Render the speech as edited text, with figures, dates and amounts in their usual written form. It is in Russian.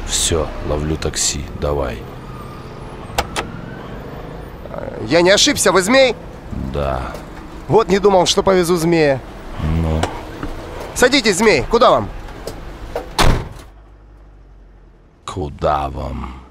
Все, ловлю такси, давай. Я не ошибся, вы змей? Да. Вот не думал, что повезу змея. Ну? Садитесь, змей, куда вам? Куда вам?